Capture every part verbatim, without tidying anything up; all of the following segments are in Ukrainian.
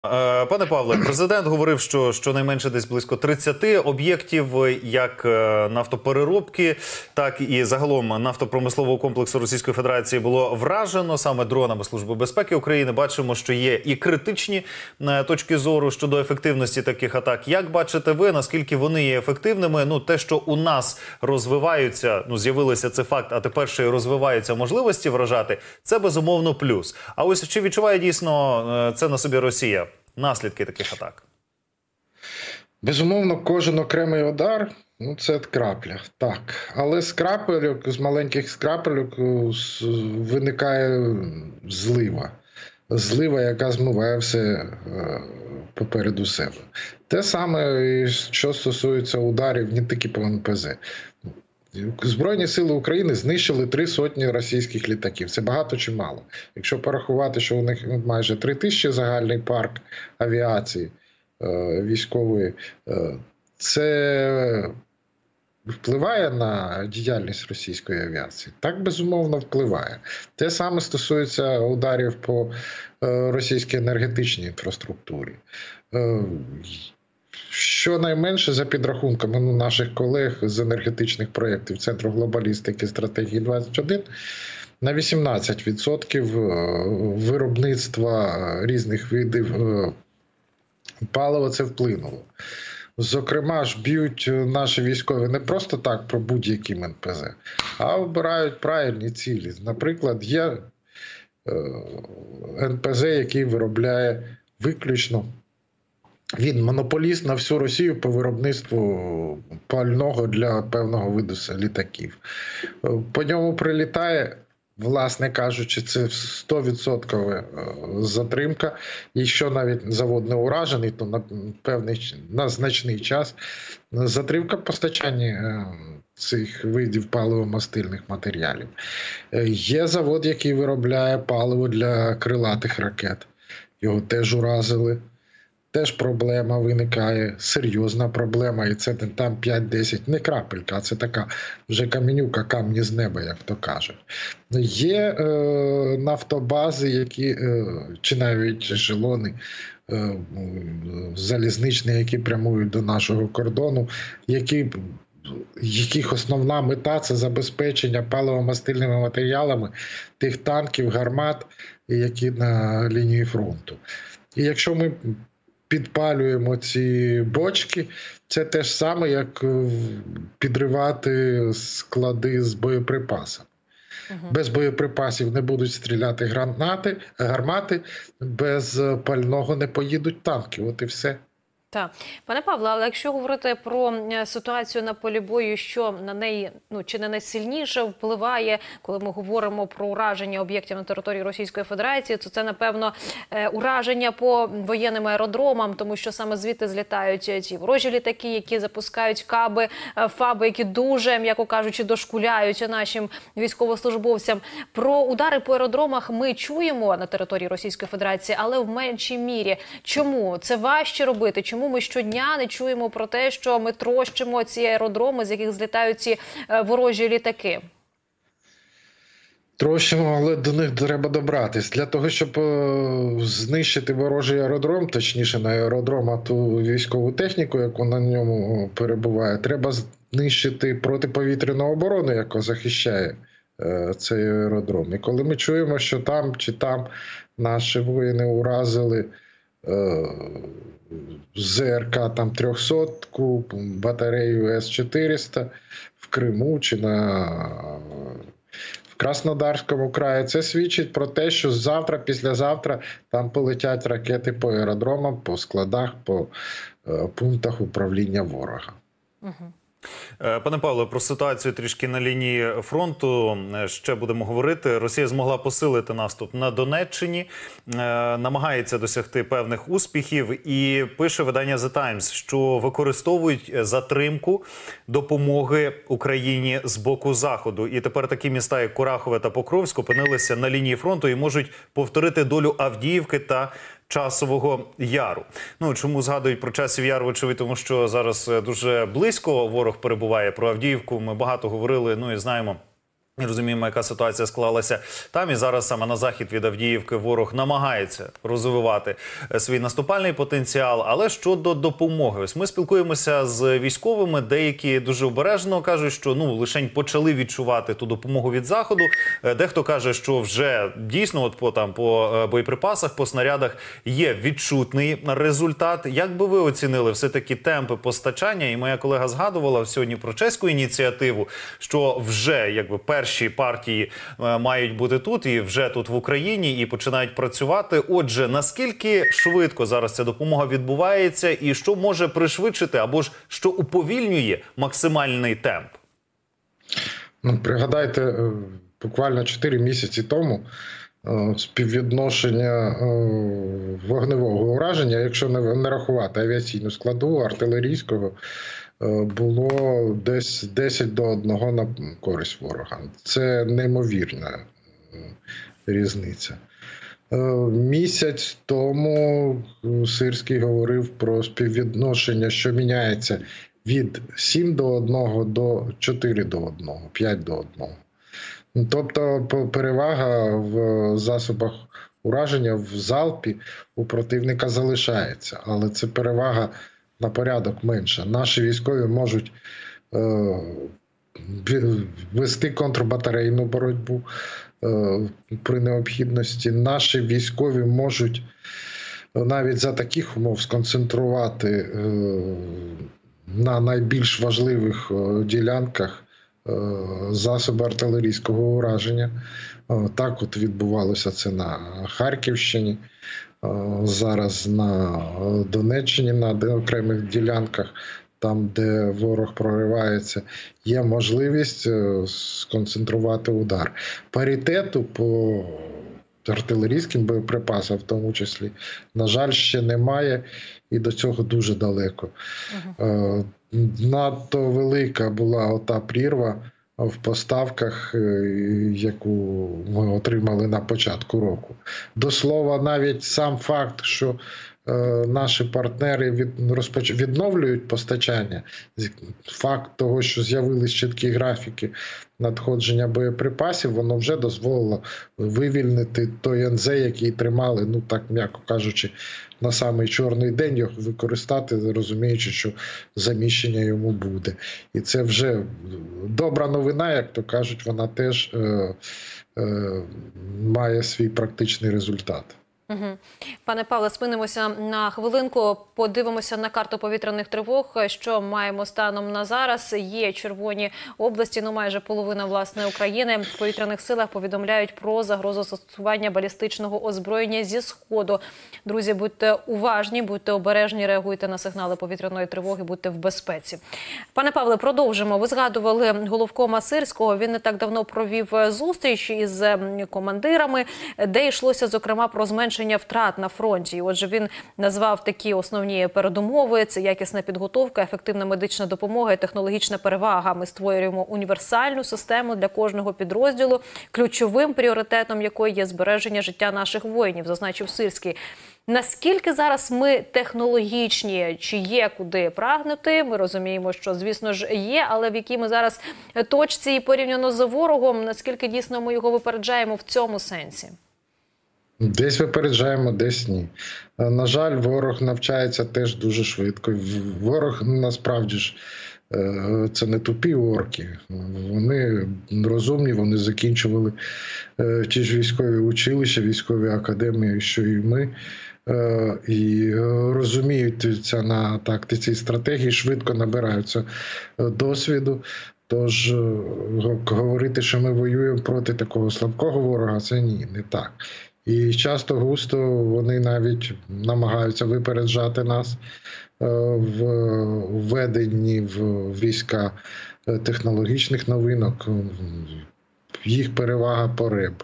Е, Пане Павле, президент говорив, що щонайменше десь близько тридцяти об'єктів як е, нафтопереробки, так і загалом нафтопромислового комплексу Російської Федерації було вражено саме дронами Служби безпеки України. Бачимо, що є і критичні е, точки зору щодо ефективності таких атак. Як бачите ви, наскільки вони є ефективними? Ну, те, що у нас розвиваються, ну, з'явилися це факт, а тепер ще й розвиваються можливості вражати, це безумовно плюс. А ось чи відчуває дійсно е, це на собі Росія? Наслідки таких атак? Безумовно, кожен окремий удар – ну, це крапля, так. Але з крапельок, з маленьких скрапельок виникає злива. Злива, яка змиває все попереду себе. Те саме, що стосується ударів не тільки по ен пе зет. Збройні сили України знищили три сотні російських літаків. Це багато чи мало? Якщо порахувати, що у них майже три тисячі загальний парк авіації військової, це впливає на діяльність російської авіації? Так, безумовно, впливає. Те саме стосується ударів по російській енергетичній інфраструктурі. Щонайменше, за підрахунками наших колег з енергетичних проєктів Центру глобалістики стратегії двадцять один, на вісімнадцять відсотків виробництва різних видів палива це вплинуло. Зокрема ж, б'ють наші військові не просто так про будь-яким ен пе зет, а обирають правильні цілі. Наприклад, є ен пе зет, який виробляє виключно, він монополіст на всю Росію по виробництву пального для певного виду літаків. По ньому прилітає, власне кажучи, це сто відсотків затримка. Якщо навіть завод не уражений, то на певний, на значний час затримка постачання цих видів паливо-мастильних матеріалів. Є завод, який виробляє паливо для крилатих ракет. Його теж уразили. Теж проблема виникає, серйозна проблема, і це там п'ять-десять, не крапелька, а це така вже каменюка, камні з неба, як то кажуть. Є е, нафтобази, які, е, чи навіть ешелони е, залізничні, які прямують до нашого кордону, які, яких основна мета – це забезпечення паливо-мастильними матеріалами тих танків, гармат, які на лінії фронту. І якщо ми підпалюємо ці бочки, це те ж саме, як підривати склади з боєприпасами. Угу. Без боєприпасів не будуть стріляти гранати, гармати, без пального не поїдуть танки, от і все. Так. Пане Павло, але якщо говорити про ситуацію на полі бою, що на неї, ну, чи не найсильніше впливає, коли ми говоримо про ураження об'єктів на території Російської Федерації, то це, напевно, ураження по воєнним аеродромам, тому що саме звідти злітають ті ворожі літаки, які запускають каби, фаби, які дуже, м'яко кажучи, дошкуляють нашим військовослужбовцям. Про удари по аеродромах ми чуємо на території Російської Федерації, але в меншій мірі. Чому? Це важче робити? Чому ми щодня не чуємо про те, що ми трощимо ці аеродроми, з яких злітають ці ворожі літаки? Трощимо, але до них треба добратись. Для того, щоб знищити ворожий аеродром, точніше не аеродром, а ту військову техніку, яку на ньому перебуває, треба знищити протиповітряну оборону, яка захищає цей аеродром. І коли ми чуємо, що там чи там наші воїни уразили зе ер ка там трьохсотку, батарею ес чотириста в Криму чи на в Краснодарському краї, це свідчить про те, що завтра, післязавтра там полетять ракети по аеродромам, по складах, по пунктах управління ворога. Угу. Пане Павло, про ситуацію трішки на лінії фронту ще будемо говорити. Росія змогла посилити наступ на Донеччині, намагається досягти певних успіхів і пише видання The Times, що використовують затримку допомоги Україні з боку Заходу. І тепер такі міста, як Курахове та Покровськ, опинилися на лінії фронту і можуть повторити долю Авдіївки та Часового Яру. Ну, чому згадують про Часів Яр, вочевидь, тому що зараз дуже близько ворог перебуває. Про Авдіївку ми багато говорили, ну і знаємо, Ми розуміємо, яка ситуація склалася там. І зараз саме на захід від Авдіївки ворог намагається розвивати свій наступальний потенціал. Але щодо допомоги, ось ми спілкуємося з військовими, деякі дуже обережно кажуть, що ну лишень почали відчувати ту допомогу від заходу. Дехто каже, що вже дійсно, от по там по боєприпасах, по снарядах є відчутний результат. Як би ви оцінили все-таки темпи постачання? І моя колега згадувала сьогодні про чеську ініціативу, що вже якби перші партії е, мають бути тут і вже тут в Україні і починають працювати. Отже, наскільки швидко зараз ця допомога відбувається і що може пришвидшити або ж що уповільнює максимальний темп? Ну, пригадайте, е, буквально чотири місяці тому е, співвідношення е, вогневого ураження, якщо не, не рахувати авіаційну складову, артилерійського, було десь десять до одного на користь ворога. Це неймовірна різниця. Місяць тому Сирський говорив про співвідношення, що міняється від сім до одного до чотири до одного, п'ять до одного. Тобто перевага в засобах ураження в залпі у противника залишається, але це перевага на порядок менше. Наші військові можуть е, вести контрбатарейну боротьбу е, при необхідності. Наші військові можуть навіть за таких умов сконцентрувати е, на найбільш важливих е, ділянках е, засоби артилерійського ураження. Е, так от відбувалося це на Харківщині. Зараз на Донеччині, на окремих ділянках, там, де ворог проривається, є можливість сконцентрувати удар. Паритету по артилерійським боєприпасам, в тому числі, на жаль, ще немає, і до цього дуже далеко. Uh-huh. Надто велика була ота прірва в поставках, яку ми отримали на початку року. До слова, навіть сам факт, що е, наші партнери від, розпоч... відновлюють постачання, факт того, що з'явились чіткі графіки надходження боєприпасів, воно вже дозволило вивільнити той ен зет, який тримали, ну так м'яко кажучи, на самий чорний день, його використати, розуміючи, що заміщення йому буде. І це вже добра новина, як то кажуть, вона теж е, е, має свій практичний результат. Угу. Пане Павле, спинимося на хвилинку, подивимося на карту повітряних тривог, що маємо станом на зараз. Є червоні області, ну майже половина, власне, України. В повітряних силах повідомляють про загрозу застосування балістичного озброєння зі Сходу. Друзі, будьте уважні, будьте обережні, реагуйте на сигнали повітряної тривоги, будьте в безпеці. Пане Павле, продовжимо. Ви згадували головкома Сирського. Він не так давно провів зустріч із командирами, де йшлося, зокрема, про зменшення втрат на фронті. Отже, він назвав такі основні передумови: це якісна підготовка, ефективна медична допомога і технологічна перевага. Ми створюємо універсальну систему для кожного підрозділу, ключовим пріоритетом якої є збереження життя наших воїнів, зазначив Сирський. Наскільки зараз ми технологічні, чи є куди прагнути? Ми розуміємо, що, звісно ж, є, але в якій ми зараз точці і порівняно з ворогом, наскільки дійсно ми його випереджаємо в цьому сенсі? Десь випереджаємо, десь ні. На жаль, ворог навчається теж дуже швидко. Ворог, насправді ж, це не тупі орки. Вони розумні, вони закінчували ті ж військові училища, військові академії, що і ми. І розуміються на тактиці і стратегії, швидко набираються досвіду. Тож говорити, що ми воюємо проти такого слабкого ворога, це ні, не так. І часто густо вони навіть намагаються випереджати нас в введенні в війська технологічних новинок. Їх перевага по РЕБ,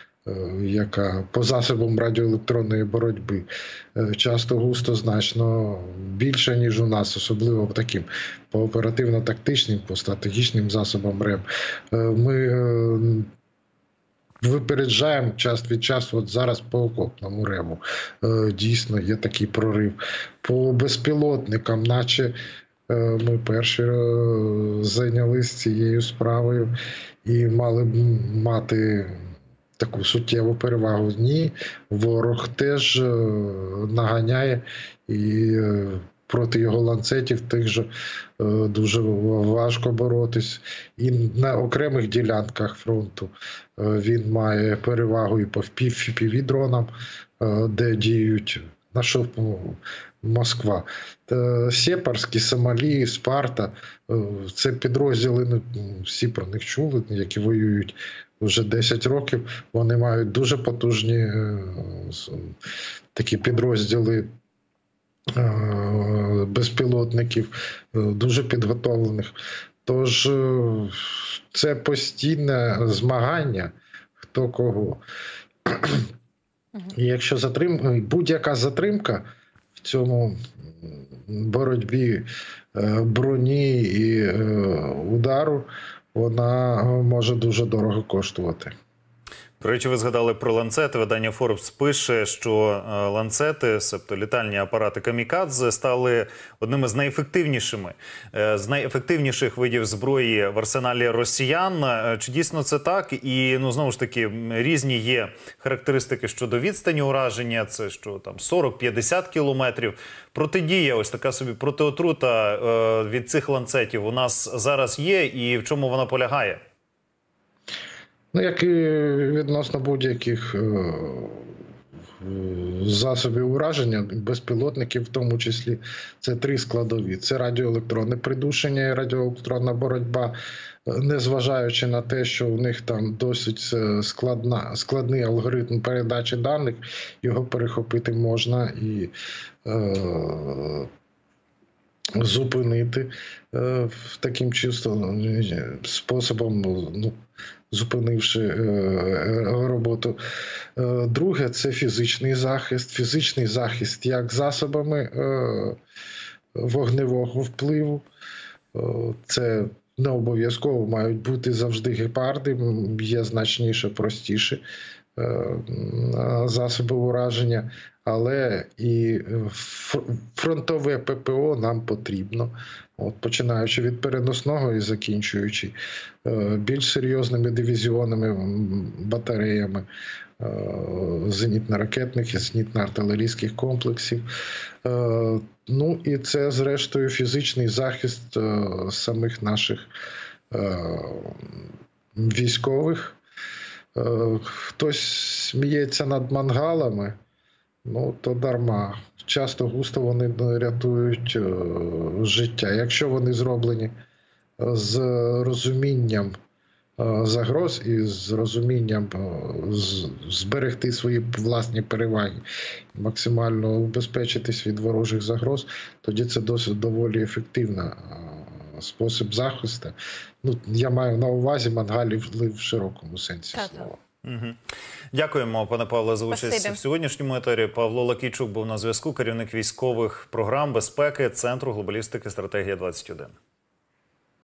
яка по засобам радіоелектронної боротьби часто густо значно більше, ніж у нас, особливо таким по оперативно-тактичним, по стратегічним засобам РЕБ. Ми випереджаємо час від часу, от зараз по окопному ребу. Дійсно, є такий прорив. По безпілотникам, наче ми перші зайнялися цією справою. і мали б мати таку суттєву перевагу. Ні, ворог теж наганяє, і проти його ланцетів тих же дуже важко боротись. І на окремих ділянках фронту він має перевагу і по еф пі ві-дронам, де діють наша Москва. Сєпарські, Сомалі, Спарта – це підрозділи, ну, всі про них чули, які воюють вже десять років. Вони мають дуже потужні такі підрозділи безпілотників, дуже підготовлених. Тож це постійне змагання, хто кого. І якщо затрим... будь-яка затримка в цьому боротьбі броні і удару, вона може дуже дорого коштувати. До речі, ви згадали про ланцети. Видання Forbes пише, що ланцети, себто літальні апарати камікадзе, стали одними з найефективнішими, з найефективніших видів зброї в арсеналі росіян. Чи дійсно це так? І, ну, знову ж таки, різні є характеристики щодо відстані ураження. Це що там сорок-п'ятдесят кілометрів. Протидія, ось така собі протиотрута від цих ланцетів у нас зараз є. І в чому вона полягає? Ну, як і відносно будь-яких засобів ураження, безпілотників в тому числі, це три складові. Це радіоелектронне придушення і радіоелектронна боротьба, незважаючи на те, що у них там досить складна, складний алгоритм передачі даних, його перехопити можна і е, зупинити е, таким чисто способом, ну, зупинивши е, роботу. Е, друге – це фізичний захист. Фізичний захист як засобами е, вогневого впливу. Е, це не обов'язково мають бути завжди гепарди, є значніше, простіше е, засоби ураження, але і фронтове пе пе о нам потрібно. От, починаючи від переносного і закінчуючи е, більш серйозними дивізіонними батареями е, зенітно-ракетних і зенітно-артилерійських комплексів. Е, ну і це, зрештою, фізичний захист е, самих наших е, військових. Е, хтось сміється над мангалами, ну то дарма. Часто густо вони рятують е, життя. Якщо вони зроблені з розумінням е, загроз і з розумінням е, з, зберегти свої власні переваги, максимально убезпечитись від ворожих загроз, тоді це досить доволі ефективний е, спосіб захисту. Ну, я маю на увазі мангалі в широкому сенсі слова. Угу. Дякуємо, пане Павле, за участь Спасибі. в сьогоднішньому етері. Павло Лакійчук був на зв'язку, керівник військових програм безпеки Центру глобалістики «Стратегія двадцять один».